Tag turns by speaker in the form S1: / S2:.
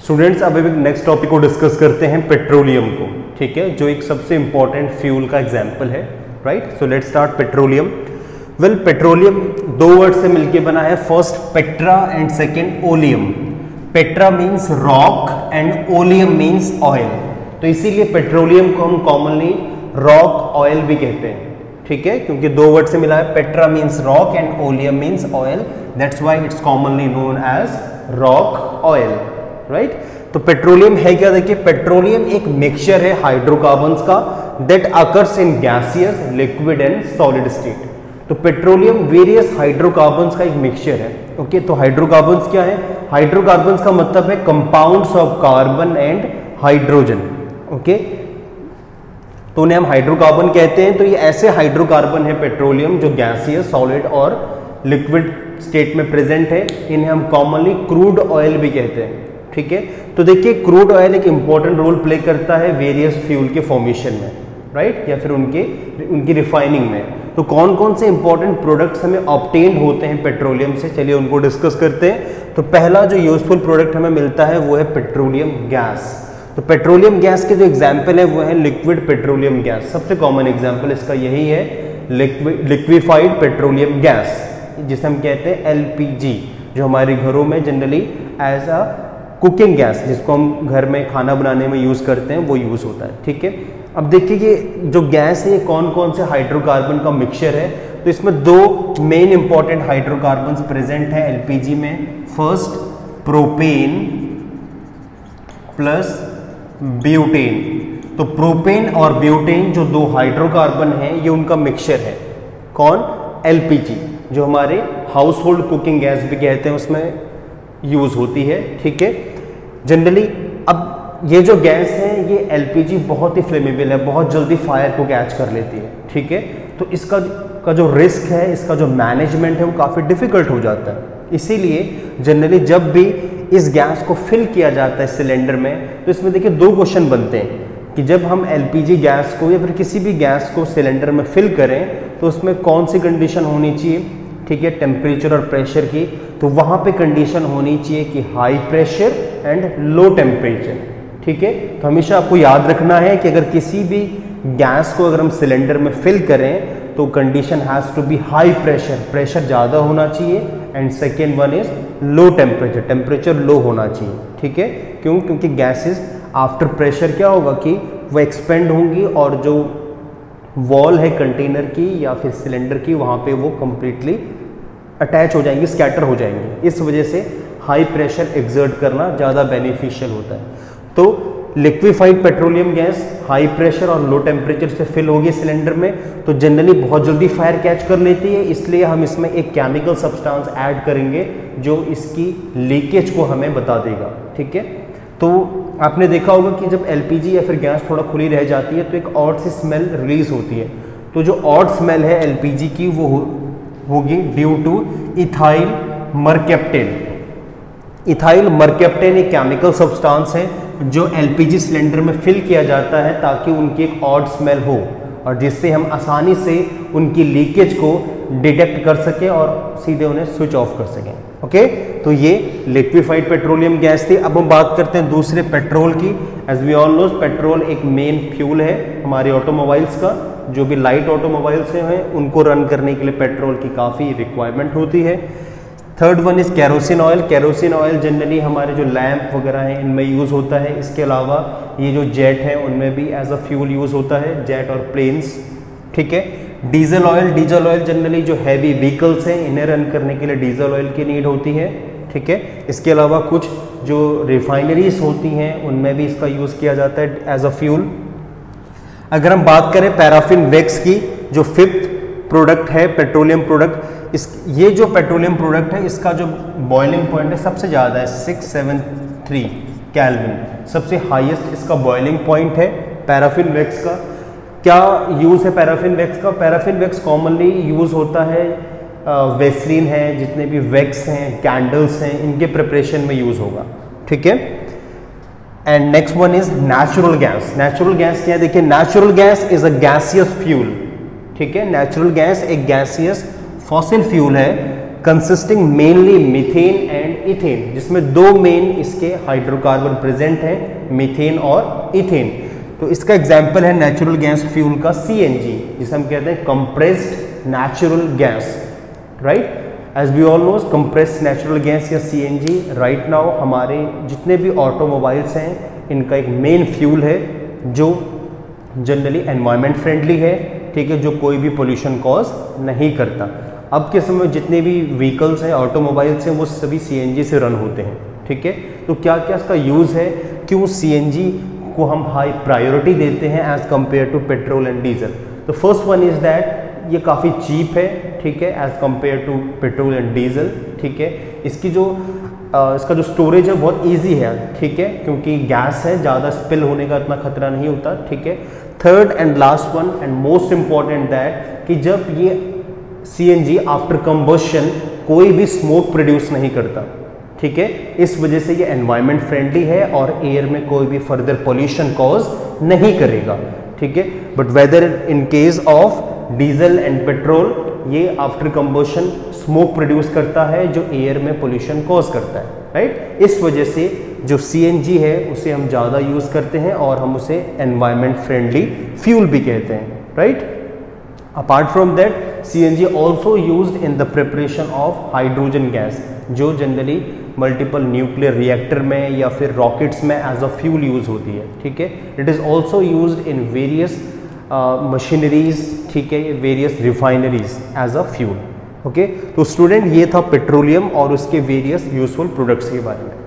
S1: Students अब next topic को discuss करते हैं पेट्रोलियम को, ठीक है, जो एक सबसे इंपॉर्टेंट फ्यूल का एग्जांपल है, right. So let's start petroleum. Well, petroleum दो वर्ड से मिलके बना है, first petra and second oleum. Petra means rock and oleum means oil, तो इसीलिए पेट्रोलियम को हम कॉमनली रॉक ऑयल भी कहते हैं, ठीक है, क्योंकि दो वर्ड से मिला है। Petra means rock and oleum means oil, that's why it's commonly known as rock oil, right. तो पेट्रोलियम है क्या, देखिए पेट्रोलियम एक मिक्सचर है हाइड्रोकार्बन्स का that occurs in gaseous, liquid and solid state. तो पेट्रोलियम वेरियस हाइड्रोकार्बन्स का एक मिक्सचर है, ओके। तो हाइड्रोकार्बन्स क्या है, हाइड्रोकार्बन्स का मतलब है compounds of carbon and hydrogen, okay, तो उन्हें हम हाइड्रोकार्बन कहते हैं। तो ये ऐसे हाइड्रोकार्बन है पेट्रोलियम जो गैसियस, सॉलिड और लिक्विड स्टेट में प्रेजेंट है, इन्हें हम कॉमनली क्रूड ऑयल भी कहते हैं, ठीक है। तो देखिए क्रूड ऑयल एक इंपॉर्टेंट रोल प्ले करता है वेरियस फ्यूल के फॉर्मेशन में, राइट, या फिर उनकी रिफाइनिंग में। तो कौन कौन से इंपॉर्टेंट प्रोडक्ट्स हमें ऑब्टेन होते हैं पेट्रोलियम से, चलिए उनको डिस्कस करते हैं। तो पहला जो यूजफुल प्रोडक्ट हमें मिलता है वो है पेट्रोलियम गैस। तो पेट्रोलियम गैस के जो एग्जाम्पल है वो है लिक्विड पेट्रोलियम गैस, सबसे कॉमन एग्जाम्पल इसका यही है, लिक्विफाइड पेट्रोलियम गैस, जिसे हम कहते हैं एलपीजी, जो हमारे घरों में generally as a cooking gas, जिसको हम घर में खाना बनाने में यूज़ करते हैं, वो यूज़ होता है, ठीक है। अब देखिए ये जो गैस है ये कौन कौन से हाइड्रोकार्बन का मिक्सचर है। तो इसमें दो मेन इंपॉर्टेंट हाइड्रोकार्बन्स प्रेजेंट है एलपीजी में, फर्स्ट प्रोपेन प्लस ब्यूटेन। तो प्रोपेन और ब्यूटेन जो दो हाइड्रोकार्बन हैं ये उनका मिक्सचर है, कौन, एलपीजी, जो हमारे हाउस होल्ड कुकिंग गैस भी कहते हैं उसमें यूज होती है, ठीक है, जनरली। अब ये जो गैस है ये एलपीजी बहुत ही फ्लेमेबल है, बहुत जल्दी फायर को कैच कर लेती है, ठीक है। तो इसका जो रिस्क है, इसका जो मैनेजमेंट है वो काफ़ी डिफिकल्ट हो जाता है। इसीलिए जनरली जब भी इस गैस को फिल किया जाता है सिलेंडर में, तो इसमें देखिए दो क्वेश्चन बनते हैं कि जब हम एलपीजी गैस को या फिर किसी भी गैस को सिलेंडर में फिल करें तो उसमें कौन सी कंडीशन होनी चाहिए, ठीक है, टेम्परेचर और प्रेशर की। तो वहाँ पे कंडीशन होनी चाहिए कि high pressure and low temperature, ठीक है। तो हमेशा आपको याद रखना है कि अगर किसी भी गैस को अगर हम सिलेंडर में फिल करें तो condition has to be high pressure, pressure ज़्यादा होना चाहिए, and second one is low temperature, temperature low होना चाहिए, ठीक है। क्यों, क्योंकि गैसेस आफ्टर प्रेशर क्या होगा कि वो एक्सपेंड होंगी और जो वॉल है कंटेनर की या फिर सिलेंडर की वहाँ पे वो कंप्लीटली अटैच हो जाएंगी, स्कैटर हो जाएंगे। इस वजह से हाई प्रेशर एक्सर्ट करना ज़्यादा बेनिफिशियल होता है। तो liquefied petroleum gas high pressure और लो टेम्परेचर से फिल होगी सिलेंडर में, तो जनरली बहुत जल्दी फायर कैच कर लेती है, इसलिए हम इसमें एक केमिकल सब्सटेंस ऐड करेंगे जो इसकी लीकेज को हमें बता देगा, ठीक है। तो आपने देखा होगा कि जब एलपीजी या फिर गैस थोड़ा खुली रह जाती है तो एक ऑड सी स्मेल रिलीज होती है। तो जो ऑड स्मेल है एलपीजी की वो होगी due to ethyl mercaptan. Ethyl mercaptan एक केमिकल सब्सटेंस है जो एलपीजी सिलेंडर में फिल किया जाता है ताकि उनकी एक ऑड स्मेल हो और जिससे हम आसानी से उनकी लीकेज को डिटेक्ट कर सकें और सीधे उन्हें स्विच ऑफ कर सकें, ओके। तो ये लिक्विफाइड पेट्रोलियम गैस थी। अब हम बात करते हैं दूसरे पेट्रोल की। As we all know petrol एक मेन फ्यूल है हमारे ऑटोमोबाइल्स का, जो भी लाइट ऑटोमोबाइल्स हैं उनको रन करने के लिए पेट्रोल की काफ़ी रिक्वायरमेंट होती है। Third one is kerosene oil. Kerosene oil generally हमारे जो लैंप वगैरह हैं इनमें यूज़ होता है। इसके अलावा ये जो जेट है उनमें भी एज अ फ्यूल यूज़ होता है, जेट और प्लेन्स, ठीक है। Diesel oil, diesel oil generally जो हैवी व्हीकल्स हैं इन्हें रन करने के लिए डीजल ऑयल की नीड होती है, ठीक है। इसके अलावा कुछ जो रिफाइनरीज होती हैं उनमें भी इसका यूज़ किया जाता है एज अ फ्यूल। अगर हम बात करें पैराफिन वैक्स की, जो फिफ्थ प्रोडक्ट है पेट्रोलियम प्रोडक्ट, ये जो पेट्रोलियम प्रोडक्ट है इसका जो बॉइलिंग पॉइंट है सबसे ज़्यादा है 673 केल्विन, सबसे हाईएस्ट इसका बॉइलिंग पॉइंट है पैराफिन वैक्स का। क्या यूज़ है पैराफिन वैक्स का, पैराफिन वैक्स कॉमनली यूज़ होता है वेस्लिन है, जितने भी वैक्स हैं, कैंडल्स हैं, इनके प्रिपरेशन में यूज़ होगा, ठीक है। And next one is natural gas. Natural gas क्या है, देखिए natural gas is a gaseous fuel, ठीक है। नेचुरल गैस एक गैसियस फॉसिल फ्यूल है consisting mainly methane and ethane, जिसमें दो मेन इसके हाइड्रोकार्बन प्रेजेंट हैं, मीथेन और इथेन। तो इसका एग्जाम्पल है नेचुरल गैस फ्यूल का CNG, जिसे हम कहते हैं compressed natural gas, right. As we all knows compressed natural gas या CNG राइट नाउ हमारे जितने भी ऑटोमोबाइल्स हैं इनका एक मेन फ्यूल है जो जनरली एनवायरमेंट फ्रेंडली है, ठीक है, जो कोई भी पोल्यूशन कॉज नहीं करता। अब के समय जितने भी व्हीकल्स हैं, ऑटोमोबाइल्स हैं, वो सभी CNG से रन होते हैं, ठीक है। तो क्या क्या इसका यूज़ है, क्यों CNG को हम हाई प्रायोरिटी देते हैं as compare to petrol and diesel. तो फर्स्ट वन इज़ दैट ये काफ़ी चीप है, ठीक है, as compare to petrol and diesel, ठीक है। इसका जो स्टोरेज है बहुत इजी है, ठीक है, क्योंकि गैस है, ज़्यादा स्पिल होने का इतना खतरा नहीं होता, ठीक है। Third and last one and most important that कि जब ये CNG आफ्टर कंबशन कोई भी स्मोक प्रोड्यूस नहीं करता, ठीक है, इस वजह से ये एनवायरमेंट फ्रेंडली है और एयर में कोई भी फर्दर पोल्यूशन कॉज नहीं करेगा, ठीक है। But whether in case of diesel and petrol ये आफ्टर कंबशन स्मोक प्रोड्यूस करता है जो एयर में पोल्यूशन कॉज करता है, राइट। इस वजह से जो CNG है उसे हम ज़्यादा यूज़ करते हैं और हम उसे एनवायरमेंट फ्रेंडली फ्यूल भी कहते हैं, right. Apart from that CNG also used in the preparation of hydrogen gas, जो जनरली मल्टीपल न्यूक्लियर रिएक्टर में या फिर रॉकेट्स में एज अ फ्यूल यूज होती है, ठीक है। It is also used in various machineries, ठीक है, various refineries as a fuel, okay. तो स्टूडेंट ये था पेट्रोलियम और उसके वेरियस यूजफुल प्रोडक्ट्स के बारे में।